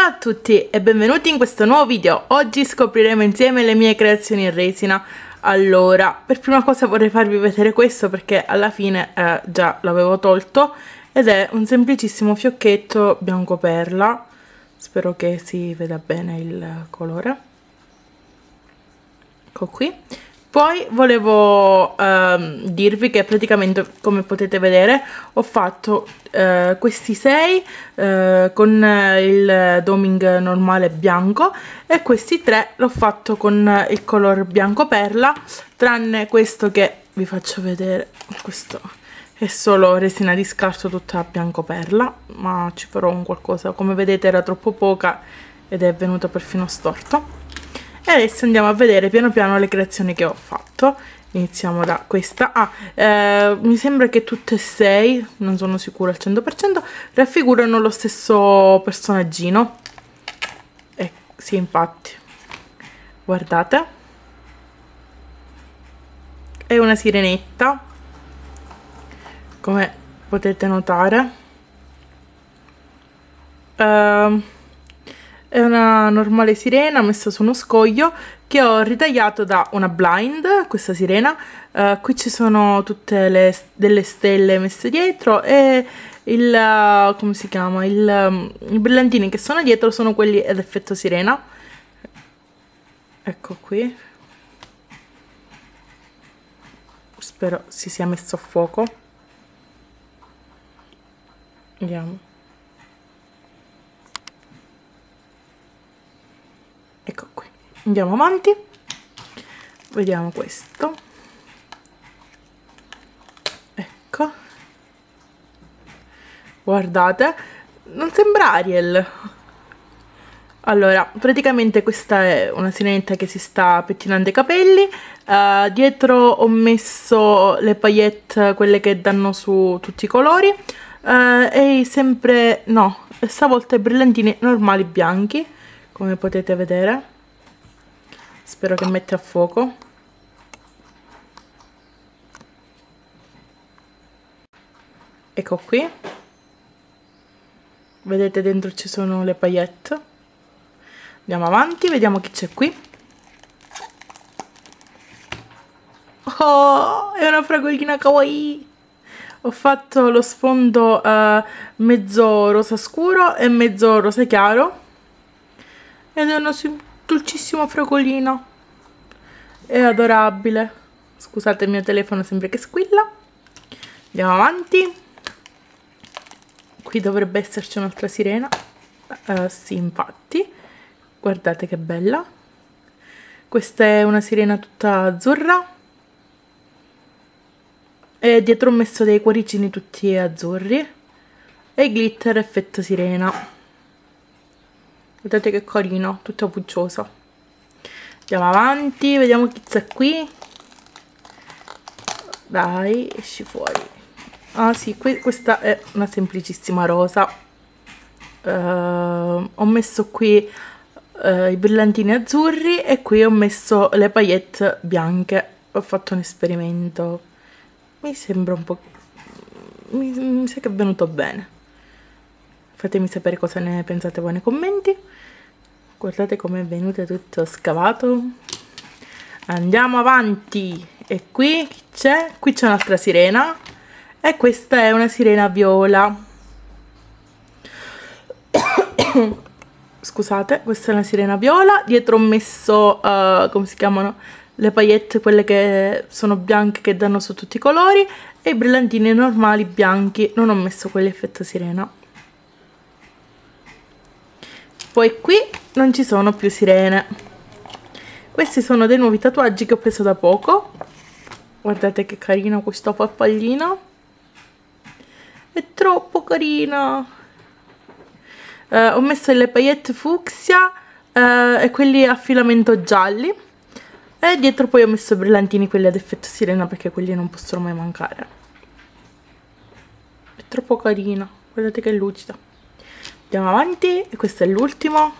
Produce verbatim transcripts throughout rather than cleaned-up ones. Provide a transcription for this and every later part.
Ciao a tutti e benvenuti in questo nuovo video. Oggi scopriremo insieme le mie creazioni in resina. Allora, per prima cosa vorrei farvi vedere questo perché alla fine eh, già l'avevo tolto ed è un semplicissimo fiocchetto bianco perla. Spero che si veda bene il colore. Ecco qui. Poi volevo ehm, dirvi che praticamente, come potete vedere, ho fatto eh, questi sei eh, con il doming normale bianco e questi tre l'ho fatto con il color bianco perla, tranne questo che vi faccio vedere. Questo è solo resina di scarto tutta bianco perla, ma ci farò un qualcosa. Come vedete era troppo poca ed è venuto perfino storto. E adesso andiamo a vedere piano piano le creazioni che ho fatto. Iniziamo da questa. Ah, eh, mi sembra che tutte e sei, non sono sicura al cento per cento, raffigurano lo stesso personaggino. Eh, sì, infatti. Guardate. È una sirenetta, come potete notare. Ehm... È una normale sirena messa su uno scoglio che ho ritagliato da una blind, questa sirena. Uh, qui ci sono tutte le, delle stelle messe dietro e il, uh, come si chiama, il, um, i brillantini che sono dietro sono quelli ad effetto sirena. Ecco qui. Spero si sia messo a fuoco. Vediamo. Ecco qui, andiamo avanti, vediamo questo, ecco, guardate, non sembra Ariel. Allora, praticamente questa è una sirenetta che si sta pettinando i capelli, uh, dietro ho messo le paillette, quelle che danno su tutti i colori, uh, e sempre, no, stavolta i brillantini normali bianchi, come potete vedere. Spero che mette a fuoco. Ecco qui. Vedete, dentro ci sono le paillette. Andiamo avanti, vediamo chi c'è qui. Oh, è una fragolina kawaii. Ho fatto lo sfondo uh, mezzo rosa scuro e mezzo rosa chiaro. Ed è una dolcissima fragolina, è adorabile. Scusate, il mio telefono sembra che squilla. Andiamo avanti. Qui dovrebbe esserci un'altra sirena. Uh, sì, infatti, guardate che bella. Questa è una sirena tutta azzurra e dietro ho messo dei cuoricini tutti azzurri e glitter effetto sirena. Vedete che carino, tutta pucciosa. Andiamo avanti, vediamo chi c'è qui. Dai, esci fuori. Ah sì, qui, questa è una semplicissima rosa. Uh, ho messo qui uh, i brillantini azzurri e qui ho messo le paillette bianche. Ho fatto un esperimento. Mi sembra un po'... Mi, mi sa che è venuto bene. Fatemi sapere cosa ne pensate voi nei commenti. Guardate come è venuto tutto scavato. Andiamo avanti. E qui chi c'è? Qui c'è un'altra sirena. E questa è una sirena viola. Scusate, questa è una sirena viola. Dietro ho messo, uh, come si chiamano? Le paillette, quelle che sono bianche, che danno su tutti i colori. E i brillantini normali bianchi. Non ho messo quelli effetto sirena. Poi qui non ci sono più sirene. Questi sono dei nuovi tatuaggi che ho preso da poco. Guardate che carino questo farfallino. È troppo carino. Eh, ho messo le paillette fucsia eh, e quelli a filamento gialli. E dietro poi ho messo i brillantini, quelli ad effetto sirena, perché quelli non possono mai mancare. È troppo carino. Guardate che lucida. Andiamo avanti, e questo è l'ultimo.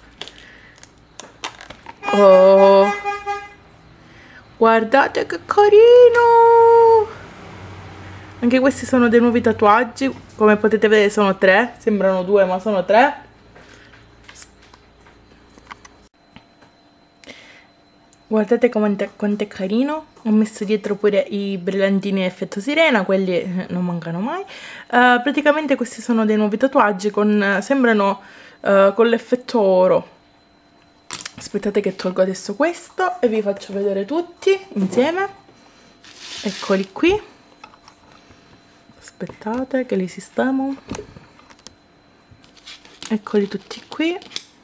Oh, guardate che carino! Anche questi sono dei nuovi tatuaggi. Come potete vedere sono tre. Sembrano due ma sono tre. Guardate quanto è carino. Ho messo dietro pure i brillantini effetto sirena, quelli non mancano mai. Uh, praticamente questi sono dei nuovi tatuaggi con, sembrano uh, con l'effetto oro. Aspettate che tolgo adesso questo e vi faccio vedere tutti insieme. Eccoli qui. Aspettate che li sistemo. Eccoli tutti qui.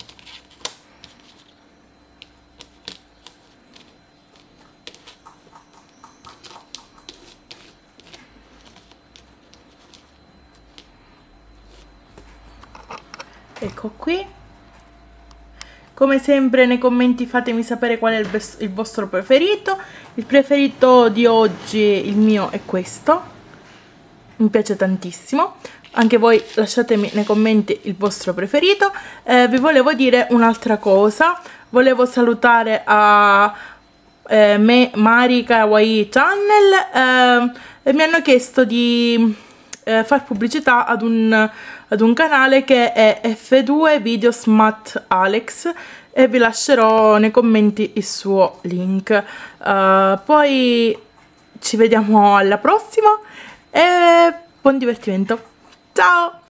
Ecco qui. Come sempre nei commenti fatemi sapere qual è il, il vostro preferito. Il preferito di oggi, il mio, è questo. Mi piace tantissimo. Anche voi lasciatemi nei commenti il vostro preferito. Eh, vi volevo dire un'altra cosa. Volevo salutare a eh, me, Mari Kawaii Channel. Eh, e mi hanno chiesto di eh, far pubblicità ad un, ad un canale che è F due Videos Matt Alex, e vi lascerò nei commenti il suo link. Uh, poi ci vediamo alla prossima e buon divertimento. Ciao!